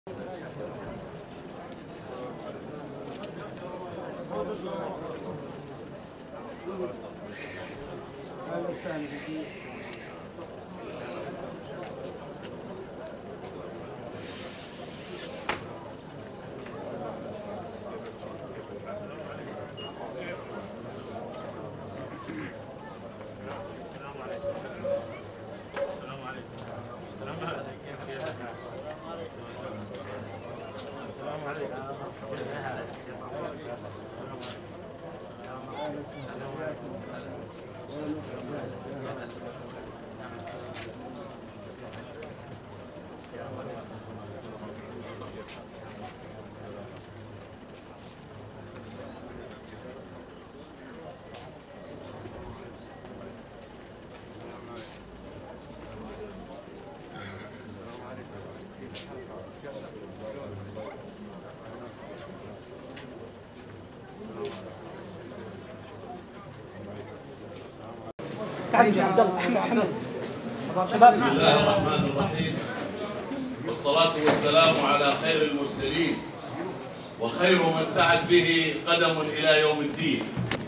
بسم الله الرحمن الرحيم، والصلاة والسلام على خير المرسلين وخير من سعت به قدم إلى يوم الدين.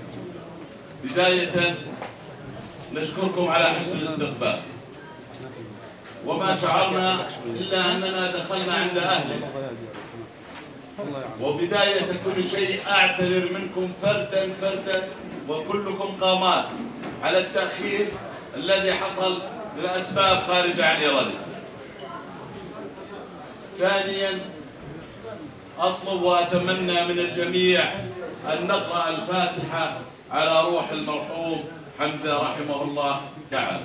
بداية نشكركم على حسن الاستقبال، وما شعرنا إلا أننا دخلنا عند أهلنا. وبداية كل شيء أعتذر منكم فردا فردا وكلكم قامات على التأخير الذي حصل لأسباب خارجة عن إرادتي. ثانيا أطلب وأتمنى من الجميع أن نقرأ الفاتحة على روح المرحوم حمزة رحمه الله تعالى.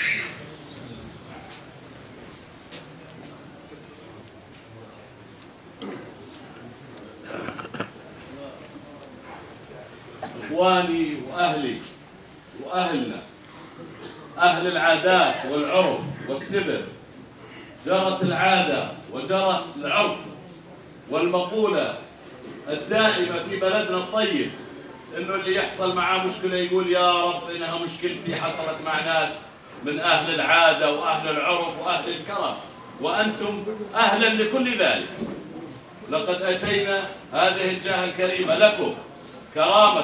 إخواني وأهلي وأهلنا أهل العادات والعرف والسبر، جرت العادة وجرت العرف والمقولة الدائمة في بلدنا الطيب إنه اللي يحصل معاه مشكلة يقول يا رب إنها مشكلتي حصلت مع ناس من أهل العادة وأهل العرف وأهل الكرم، وأنتم أهلا لكل ذلك. لقد أتينا هذه الجهة الكريمة لكم كرامة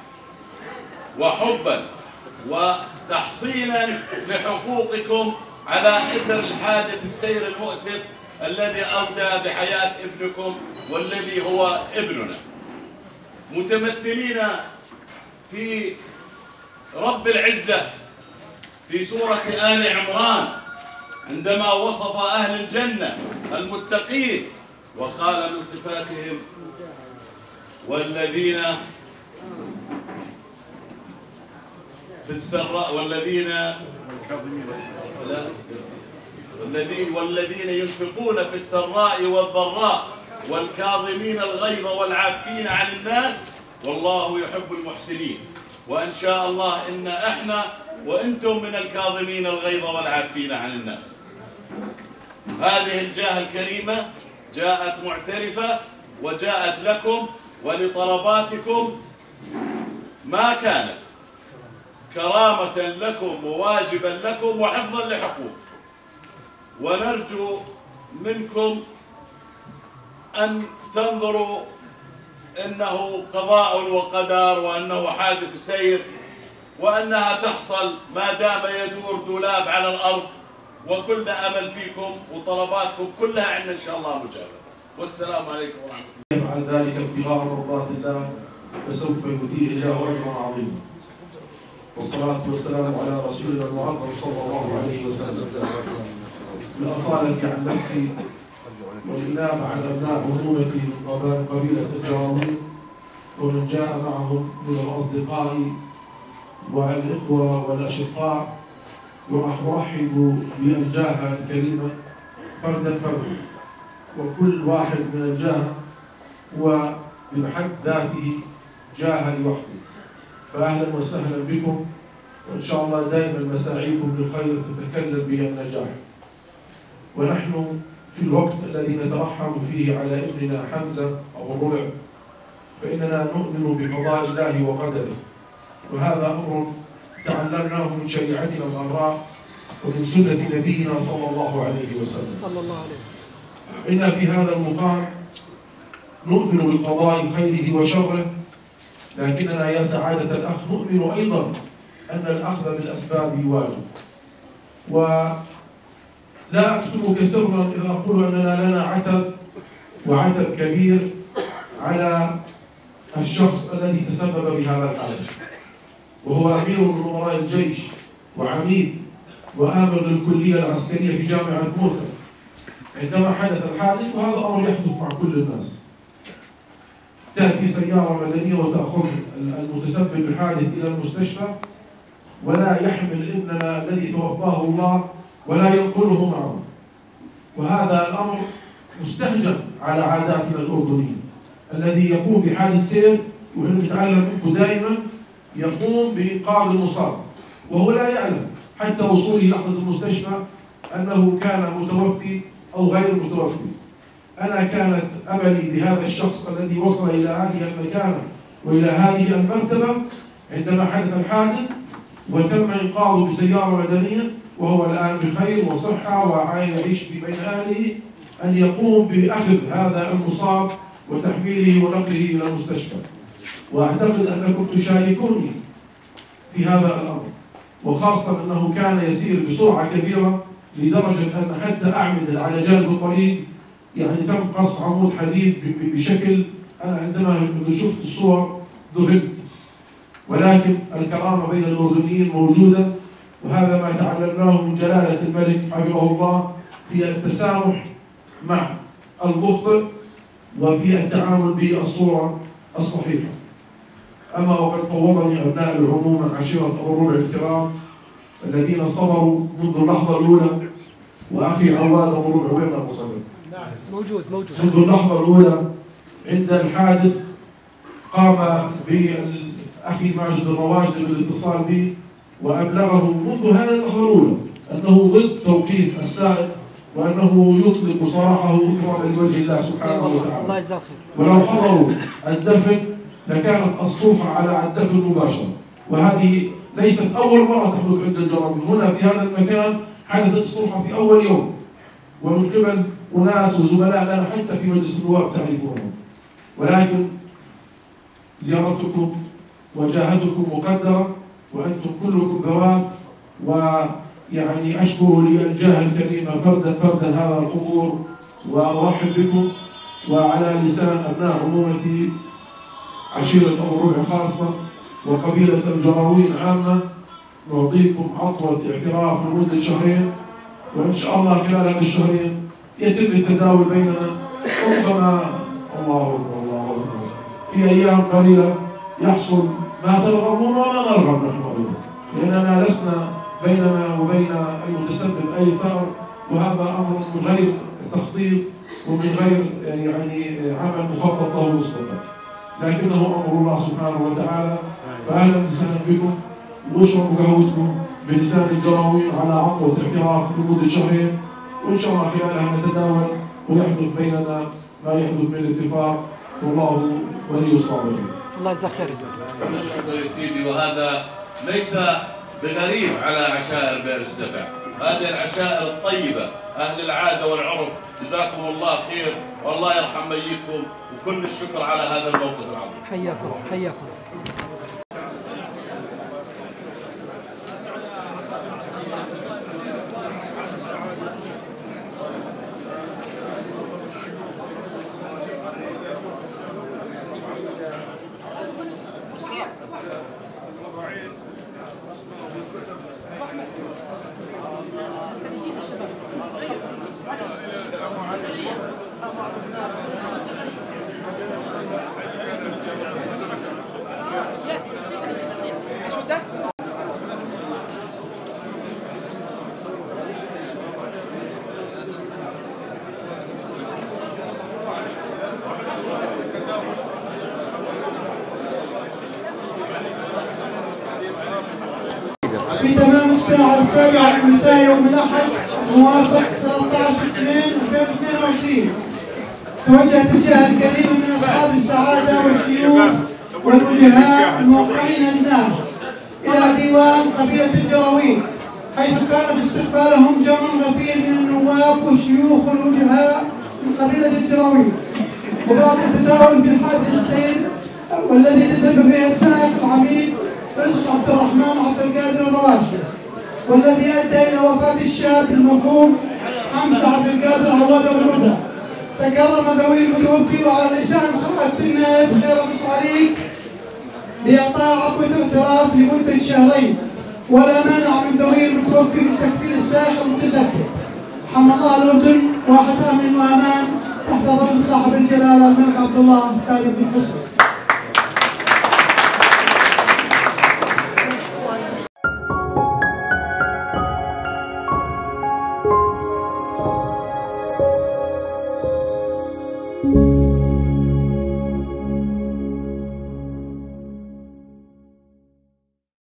وحبا وتحصينا لحقوقكم على إثر الحادث السير المؤسف الذي أودى بحياة ابنكم والذي هو ابننا، متمثلين في رب العزة في سورة آل عمران عندما وصف أهل الجنة المتقين وقال من صفاتهم والذين في السراء والذين ينفقون في السراء والضراء والكاظمين الغيظ والعافين عن الناس والله يحب المحسنين. وإن شاء الله إن إحنا وإنتم من الكاظمين الغيظ والعافين عن الناس. هذه الجهة الكريمة جاءت معترفة وجاءت لكم ولطلباتكم ما كانت كرامة لكم وواجبا لكم وحفظا لحقوق، ونرجو منكم أن تنظروا إنه قضاء وقدر وأنه حادث سير وأنها تحصل ما دام يدور دولاب على الأرض، وكلنا أمل فيكم وطلباتكم كلها عندنا إن شاء الله مجابة. والسلام عليكم ورحمة الله. يفعل ذلك ابتغاء مرضات الله فسوف يؤتيه إجاه أجرا عظيما. والصلاة والسلام على رسولنا المعظم صلى الله عليه وسلم. بالأصالة عن نفسي والإنابة عن أبناء عمومتي من قبيلة الجراوين ومن جاء معهم من الأصدقاء والإخوة والأشقاء، وأرحب بالجاهة الكريمة فردا فردا، وكل واحد من الجاهة هو بحد ذاته جاهة لوحده. فأهلا وسهلا بكم، وإن شاء الله دائما مساعيكم بالخير تتكلم به النجاح. ونحن في الوقت الذي نترحم فيه على ابننا حمزة أو الربع فإننا نؤمن بقضاء الله وقدره، وهذا أمر تعلمناه من شريعتنا الغراء ومن سنة نبينا صلى الله عليه وسلم. إن في هذا المقام نؤمن بالقضاء خيره وشره، لكننا يا سعادة الأخ نؤمن أيضا أن الأخذ بالأسباب واجب. ولا أكتمك سرا إذا أقول أننا لنا عتب وعتب كبير على الشخص الذي تسبب بهذا الحادث، وهو أمير من أمراء الجيش وعميد وآمر للكلية العسكرية في جامعة موتا. عندما حدث الحادث، وهذا أمر يحدث مع كل الناس، تأتي سيارة مدنية وتأخذ المتسبب بالحادث إلى المستشفى ولا يحمل ابننا الذي توفاه الله ولا ينقله معه، وهذا الأمر مستهجن على عاداتنا الأردنية. الذي يقوم بحادث سير ونحن نتعلم منه دائما يقوم بإنقاذ المصاب وهو لا يعلم حتى وصوله لحظة المستشفى أنه كان متوفي أو غير متوفي. أنا كانت أملي بهذا الشخص الذي وصل إلى هذه المكانة وإلى هذه المرتبة عندما حدث الحادث وتم إنقاذه بسيارة مدنية وهو الآن بخير وصحة ويعيش في بين أهله، أن يقوم بأخذ هذا المصاب وتحميله ونقله إلى المستشفى. وأعتقد أنكم تشاركوني في هذا الأمر، وخاصة أنه كان يسير بسرعة كبيرة لدرجة أن حتى أعمدة على جانب الطريق يعني تم قص عمود حديد بشكل أنا عندما شفت الصور ذهلت. ولكن الكرامة بين الأردنيين موجودة، وهذا ما تعلمناه من جلالة الملك حفظه الله في التسامح مع المخطئ وفي التعامل بالصورة الصحيحة. أما وقد فوضني أبناء العموم عشيرة أبو الربع الكرام الذين صبروا منذ اللحظة الأولى، وأخي عواد أبو الربع وين أبو صدر؟ موجود منذ اللحظة الأولى عند الحادث قام بأخي ماجد الرواجدي بالاتصال به وأبلغه منذ هذه اللحظة الأولى أنه ضد توقيف السائق وأنه يطلق سراحه إكراما لوجه الله سبحانه وتعالى. الله يجزاك خير. ولو حضروا الدفن لكانت الصلح على الدفن مباشرة، وهذه ليست أول مرة تحدث عند الجرائم. هنا في هذا المكان حدثت الصلح في أول يوم ومن قبل أناس وزملاء لنا حتى في مجلس النواب تعرفونهم، ولكن زيارتكم وجاهتكم مقدرة وأنتم كلكم ذوات، ويعني أشكر للجاه الكريمة فردا فردا هذا الحضور وأرحب بكم. وعلى لسان أبناء عمومتي عشيرة أبو الربع خاصة وقبيلة الجراوين عامة نعطيكم عطوة اعتراف لمدة شهرين، وإن شاء الله خلال هذه الشهرين يتم التداول بيننا، ربما الله أكبر الله أكبر في أيام قليلة يحصل ما ترغبون وما نرغب نحن أيضا، لأننا لسنا بيننا وبين المتسبب أي ثأر، وهذا أمر من غير تخطيط ومن غير يعني عمل مخطط له مسبقا، لكنه أمر الله سبحانه وتعالى. فأهلا وسهلا بكم، واشربوا قهوتكم بلسان الجراوين على عطوة اعتراف لمدة شهرين، وإن شاء الله خلالها نتداول ويحدث بيننا ما يحدث من اتفاق، والله ولي الصابرين. الله يجزاك خير. الشكر يا سيدي، وهذا ليس بغريب على عشائر بئر السبع، هذه العشائر الطيبة أهل العادة والعرف، جزاكم الله خير والله يرحم ميتكم، وكل الشكر على هذا الموقف العظيم. حياكم حياكم. في تمام الساعة 7 مساء يوم الأحد موافق 13/2/2022 توجهت الجهة الكريمة من أصحاب السعادة والشيوخ والوجهاء الموقعين هناك إلى ديوان قبيلة الجراوين، حيث كان باستقبالهم جمع غفير من النواب والشيوخ والوجهاء من قبيلة الجراوين، وبعد التداول في حادث السير والذي تسبب فيه السائق العميد رزق عبد الرحمن عبد القادر الرواشي، والذي ادى الى وفاه الشاب المرحوم حمزه عبد القادر عواد ابو رضا. تكرم ذوي المتوفي وعلى لسان سعاده النائب خير ابو صعريك باعطاء عقد اعتراف لمده شهرين، ولا مانع من ذوي المتوفي من تكفير السائق المتسبب. حمى الله الاردن واحد امن وامان تحت ظل صاحب الجلاله الملك عبد الله خالد بن حسن.